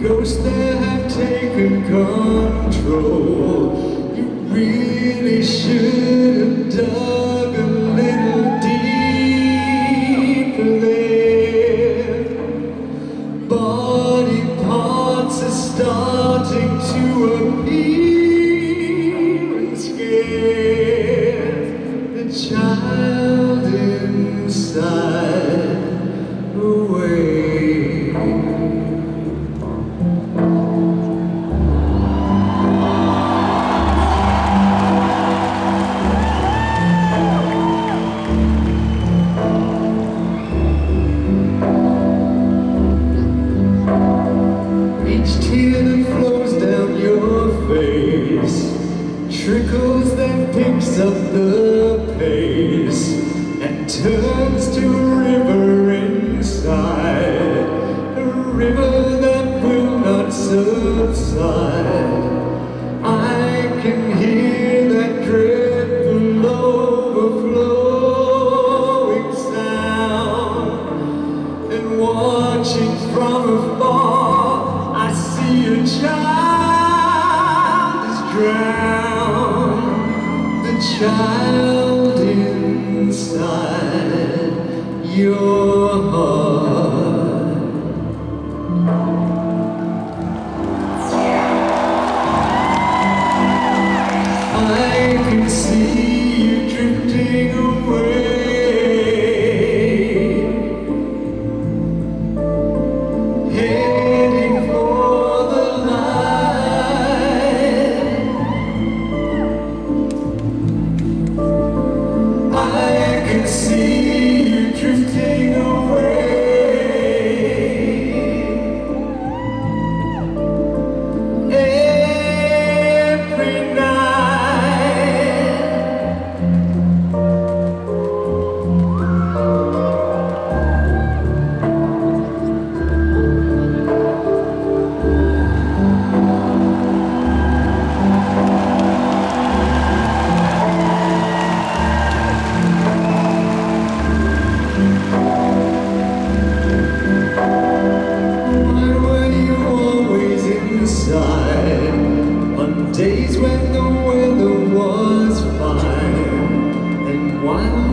Ghosts that have taken control. You really should have dug a little deeper there. Body parts are starting to appear and scare the child inside away. Each tear that flows down your face trickles, then picks up the pace and turns to a river inside, a river that will not subside. I can hear that dreadful overflowing sound, and watching from afar I see a child is drowned, the child inside your heart. I can see you drifting away, heading for the light. I can see you drifting away, every night. On days when the weather was fine, and while